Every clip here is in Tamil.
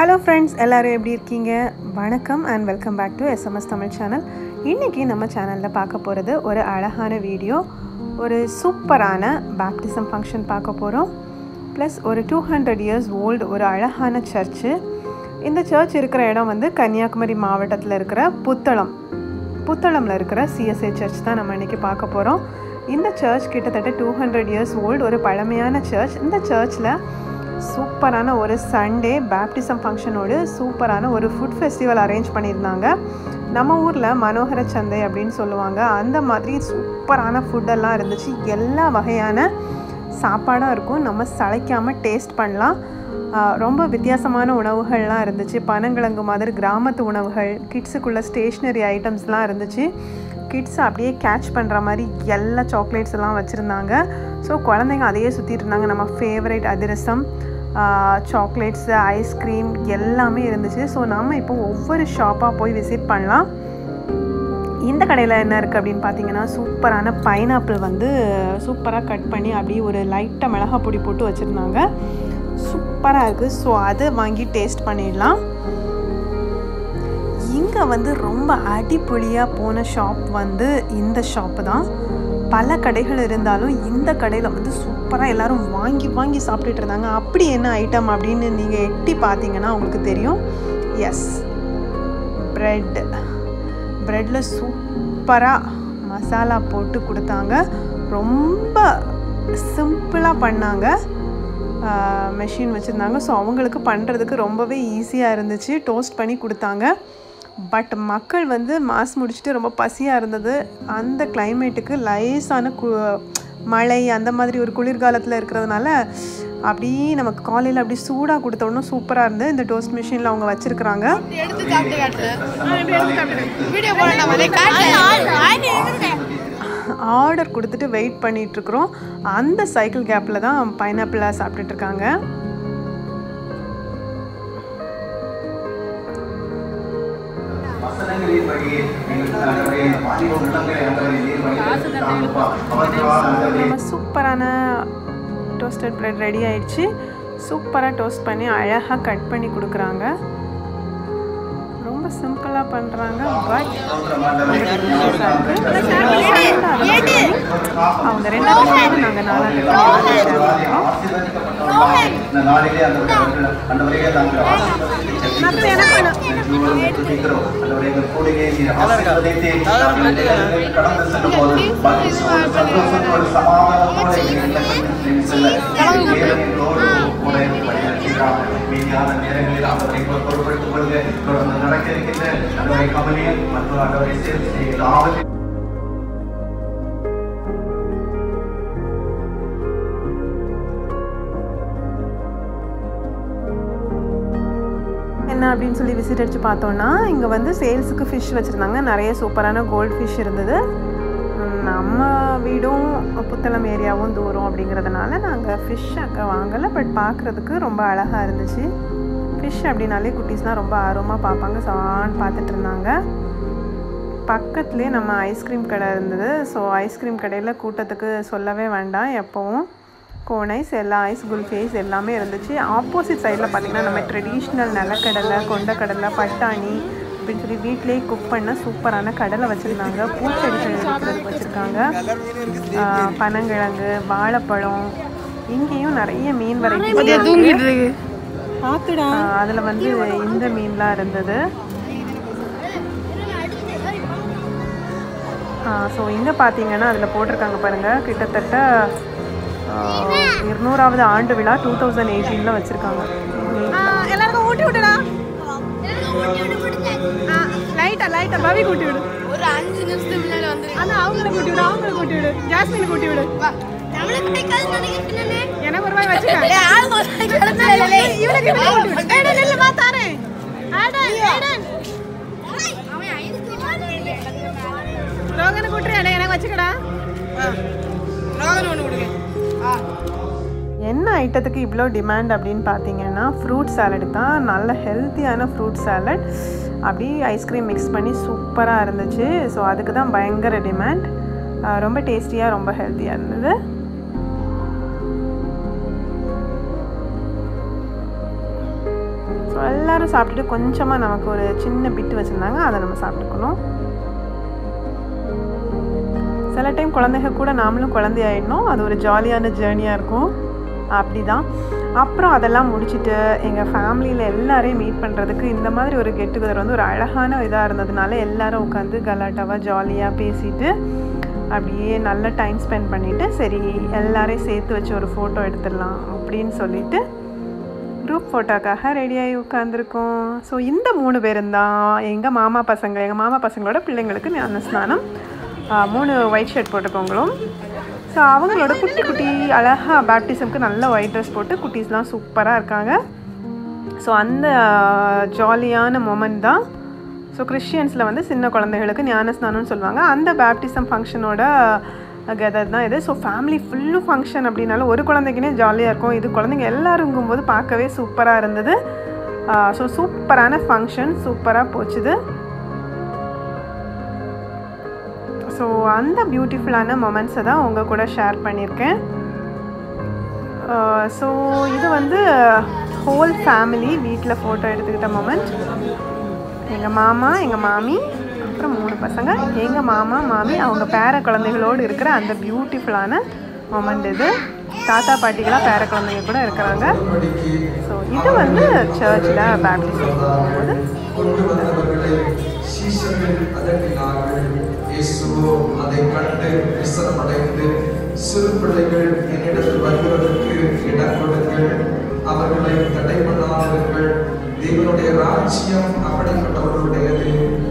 Hello friends, எல்லாரும் எப்படி இருக்கீங்க? வணக்கம் and welcome back to SMS Tamil channel. இன்னைக்கு நம்ம சேனல்ல பார்க்க போறது ஒரு அழகான வீடியோ. ஒரு சூப்பரான baptism function பார்க்க போறோம். Plus ஒரு 200 years old ஒரு அழகான சர்ச். இந்த சர்ச் இருக்கிற இடம் வந்து கன்னியாகுமரி மாவட்டத்துல இருக்கிற புத்தளம்ல இருக்கிற CSA சர்ச் தான் நம்ம இன்னைக்கு பார்க்க போறோம். இந்த சர்ச் கிட்டத்தட்ட 200 years old ஒரு பழமையான சர்ச். இந்த சர்ச்ல சூப்பரான ஒரு சண்டே பேப்டிசம் ஃபங்க்ஷனோடு சூப்பரான ஒரு ஃபுட் ஃபெஸ்டிவல் அரேஞ்ச் பண்ணியிருந்தாங்க. நம்ம ஊரில் மனோகர சந்தை அப்படின்னு சொல்லுவாங்க. அந்த மாதிரி சூப்பரான ஃபுட்டெல்லாம் இருந்துச்சு. எல்லா வகையான சாப்பாடும் இருக்கும். நம்ம சளைக்காமல் டேஸ்ட் பண்ணலாம். ரொம்ப வித்தியாசமான உணவுகள்லாம் இருந்துச்சு. பனங்கிழங்கு மாதிரி கிராமத்து உணவுகள், கிட்ஸுக்குள்ள ஸ்டேஷ்னரி ஐட்டம்ஸ்லாம் இருந்துச்சு. கிட்ஸ் அப்படியே கேட்ச் பண்ணுற மாதிரி எல்லா சாக்லேட்ஸ் எல்லாம் வச்சுருந்தாங்க. ஸோ குழந்தைங்க அதையே சுற்றிட்டு இருந்தாங்க. நம்ம ஃபேவரட் அதிரசம், சாக்லேட்ஸு, ஐஸ்கிரீம் எல்லாமே இருந்துச்சு. ஸோ நம்ம இப்போ ஒவ்வொரு ஷாப்பாக போய் விசிட் பண்ணலாம். இந்த கடையில் என்ன இருக்குது அப்படின்னு பார்த்தீங்கன்னா, சூப்பரான பைனாப்பிள் வந்து சூப்பராக கட் பண்ணி அப்படியே ஒரு லைட்டாக மிளகா பொடி போட்டு வச்சுருந்தாங்க. சூப்பராக இருக்குது. ஸோ அதை வாங்கி டேஸ்ட் பண்ணிடலாம். இங்கே வந்து ரொம்ப அடிப்பொலியாக போன ஷாப் வந்து இந்த ஷாப்பு தான். பல கடைகள் இருந்தாலும் இந்த கடையில் வந்து சூப்பராக எல்லோரும் வாங்கி சாப்பிட்டுட்டு இருந்தாங்க. அப்படி என்ன ஐட்டம் அப்படின்னு நீங்கள் எட்டி பார்த்தீங்கன்னா உங்களுக்கு தெரியும். எஸ், ப்ரெட்டில் சூப்பராக மசாலா போட்டு கொடுத்தாங்க. ரொம்ப சிம்பிளாக பண்ணாங்க. மெஷின் வச்சுருந்தாங்க. ஸோ அவங்களுக்கு பண்ணுறதுக்கு ரொம்பவே ஈஸியாக இருந்துச்சு. டோஸ்ட் பண்ணி கொடுத்தாங்க. பட் மக்கள் வந்து மாஸ் முடிச்சுட்டு ரொம்ப பசியாக இருந்தது. அந்த கிளைமேட்டுக்கு லேசான மழை அந்த மாதிரி ஒரு குளிர்காலத்தில் இருக்கிறதுனால அப்படி நமக்கு காலையில் அப்படி சூடாக கொடுத்தோன்னா சூப்பராக இருந்து இந்த டோஸ்ட் மிஷினில் அவங்க வச்சுருக்குறாங்க. ஆர்டர் கொடுத்துட்டு வெயிட் பண்ணிகிட்ருக்குறோம். அந்த சைக்கிள் கேப்பில் தான் பைனாப்பிளாக சாப்பிட்டுட்ருக்காங்க. நம்ம சூப்பரான டோஸ்டட் பிரெட் ரெடி ஆயிடுச்சு. சூப்பராக டோஸ்ட் பண்ணி அழகாக கட் பண்ணி கொடுக்குறாங்க. ரொம்ப சிம்பிளாக பண்ணுறாங்க. பட் அவங்க 2 நாங்கள் 4 என்ன அப்படின்னு சொல்லி விசிட் அடித்து பார்த்தோன்னா, இங்கே வந்து சேல்ஸுக்கு ஃபிஷ் வச்சுருந்தாங்க. நிறைய சூப்பரான கோல்டு ஃபிஷ் இருந்தது. நம்ம வீடும் புத்தளம் ஏரியாவும் தூரம் அப்படிங்கிறதுனால நாங்கள் ஃபிஷ் அங்கே வாங்கலை. பட் பார்க்குறதுக்கு ரொம்ப அழகாக இருந்துச்சு. ஃபிஷ் அப்படின்னாலே குட்டீஸ்லாம் ரொம்ப ஆர்வமாக பார்ப்பாங்க. சான்னு பார்த்துட்டு இருந்தாங்க. பக்கத்துலேயே நம்ம ஐஸ்கிரீம் கடை இருந்தது. ஸோ ஐஸ்கிரீம் கடையில் கூட்டத்துக்கு சொல்லவே வேண்டாம். எப்போவும் கோன் ஐஸ், எல்லா ஐஸ், குல்ஃபி ஐஸ் எல்லாமே இருந்துச்சு. ஆப்போசிட் சைடில் பார்த்திங்கன்னா நம்ம ட்ரெடிஷ்னல் நிலக்கடலை, கொண்டக்கடலை, பட்டாணி அப்படின்னு சொல்லி வீட்டிலே குக் பண்ண சூப்பரான கடலை வச்சுருந்தாங்க. பூச்செடிகள் இருக்கிறதுக்கு வச்சுருக்காங்க. பனங்கிழங்கு, வாழைப்பழம், இங்கேயும் நிறைய மீன் வெரைட்டி. அதில் வந்து இந்த மீன்லாம் இருந்தது. ஸோ இங்கே பார்த்தீங்கன்னா அதில் போட்டிருக்காங்க பாருங்கள், கிட்டத்தட்ட 200வது ஆண்டு விழா 2018 வச்சுருக்காங்க. எல்லாருக்கும் ஊட்டி விட்டுடா. லைட்டா பவி கூட்டி விடு. ஒரு 5 நிமிஷத்துக்கு முன்னாடி வந்து அண்ணா அவங்கள கூட்டி விடு. ஜாஸ்மின் கூட்டி விடு. எனக்கு ஒரு வாய் வச்சுக்க. இவனுக்கு கூட்டி விடு. நெல்ல வா தாரே. ரோகனை கூட்டுறியா? எனக்கு வச்சுக்கடா. ரோகன் ஒன்று கொடுங்க. என்ன ஐட்டத்துக்கு இவ்வளோ டிமாண்ட் அப்படின்னு பார்த்தீங்கன்னா, ஃப்ரூட் சாலட் தான். நல்ல ஹெல்த்தியான ஃப்ரூட் சாலட். அப்படி ஐஸ்கிரீம் மிக்ஸ் பண்ணி சூப்பராக இருந்துச்சு. ஸோ அதுக்கு தான் பயங்கர டிமாண்ட். ரொம்ப டேஸ்டியாக, ரொம்ப ஹெல்த்தியாக இருந்தது. ஸோ எல்லோரும் சாப்பிட்டுட்டு கொஞ்சமாக நமக்கு ஒரு சின்ன பிட்டு வச்சுருந்தாங்க, அதை நம்ம சாப்பிட்டுக்கணும். சில டைம் குழந்தைங்க கூட நாமளும் குழந்தையாயிடணும், அது ஒரு ஜாலியான ஜேர்னியாக இருக்கும். அப்படி தான். அப்புறம் அதெல்லாம் முடிச்சுட்டு எங்கள் ஃபேமிலியில் எல்லாரையும் மீட் பண்ணுறதுக்கு இந்த மாதிரி ஒரு கெட் டுகெதர் வந்து ஒரு அழகான இதாக இருந்ததுனால எல்லோரும் உட்காந்து கலாட்டாவாக ஜாலியாக பேசிட்டு அப்படியே நல்ல டைம் ஸ்பெண்ட் பண்ணிவிட்டு சரி எல்லாரையும் சேர்த்து வச்சு ஒரு ஃபோட்டோ எடுத்துடலாம் அப்படின்னு சொல்லிட்டு குரூப் ஃபோட்டோக்காக ரெடியாகி உட்காந்துருக்கோம். ஸோ இந்த 3 பேரும் தான் எங்கள் மாமா பசங்களோட பிள்ளைங்களுக்கு ஞான ஸ்நானம். 3 ஒயிட் ஷர்ட் போட்டுக்கோங்களும். ஸோ அவங்களோட குட்டி குட்டி அழகாக பேப்டிசம்க்கு நல்ல ஒயிட் ட்ரெஸ் போட்டு குட்டீஸ்லாம் சூப்பராக இருக்காங்க. ஸோ அந்த ஜாலியான மொமெண்ட் தான். ஸோ கிறிஸ்டியன்ஸில் வந்து சின்ன குழந்தைகளுக்கு ஞானஸ்நானம்னு சொல்லுவாங்க. அந்த பேப்டிசம் ஃபங்க்ஷனோட கெதர் தான் இது. ஸோ ஃபேமிலி ஃபுல்லும் ஃபங்க்ஷன் அப்படின்னாலும் ஒரு குழந்தைக்குனே ஜாலியாக இருக்கும். இது குழந்தைங்க எல்லாருங்கும்போது பார்க்கவே சூப்பராக இருந்தது. ஸோ சூப்பரான ஃபங்க்ஷன், சூப்பராக போச்சுது. ஸோ அந்த பியூட்டிஃபுல்லான மொமெண்ட்ஸை தான் உங்கள் கூட ஷேர் பண்ணியிருக்கேன். ஸோ இது வந்து ஹோல் ஃபேமிலி வீட்டில் ஃபோட்டோ எடுத்துக்கிட்ட மொமெண்ட். எங்கள் மாமா, எங்கள் மாமி, அப்புறம் 3 பசங்க, எங்கள் மாமா மாமி அவங்க பேர குழந்தைகளோடு இருக்கிற அந்த பியூட்டிஃபுல்லான மொமெண்ட் இது. தாத்தா பாட்டிகளாக பேர குழந்தைங்க கூட இருக்கிறாங்க. ஸோ இது வந்து சர்ச்சில் பேப்டிசம் போகும்போது இயேசுவோ அதை கண்டு விசனமடைந்து சிறு பிள்ளைகள் என்னிடத்தில் வருவதற்கு இடம் கொடுங்கள், அவர்களை தடை பண்ணாதீர்கள், தேவனுடைய ராஜ்யம் அப்படிப்பட்டவர்களுடையது.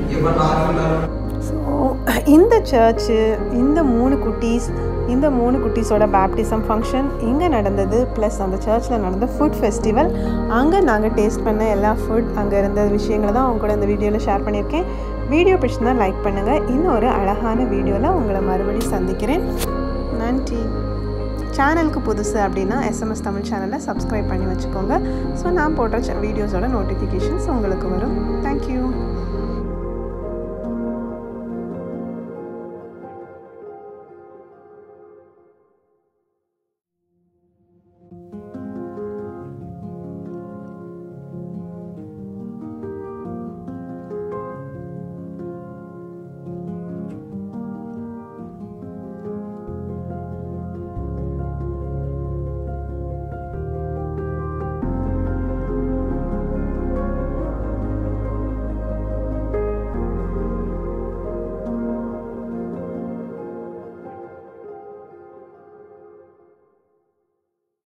ஸோ இந்த சர்ச்சு இந்த 3 குட்டீஸோட பேப்டிசம் ஃபங்க்ஷன் இங்கே நடந்தது. ப்ளஸ் அந்த சர்ச்சில் நடந்த ஃபுட் ஃபெஸ்டிவல், அங்கே நாங்கள் டேஸ்ட் பண்ண எல்லா ஃபுட், அங்கே இருந்த விஷயங்களை தான் அவங்க கூட இந்த வீடியோவில் ஷேர் பண்ணியிருக்கேன். வீடியோ பிடிச்சிருந்தா லைக் பண்ணுங்கள். இன்னொரு அழகான வீடியோவில் உங்களை மறுபடியும் சந்திக்கிறேன். நன்றி. சேனலுக்கு புதுசு அப்படின்னா எஸ்எம்எஸ் தமிழ் சேனலை சப்ஸ்கிரைப் பண்ணி வச்சுக்கோங்க. ஸோ நான் போடுற வீடியோஸோட நோட்டிஃபிகேஷன்ஸ் உங்களுக்கு வரும். தேங்க்யூ.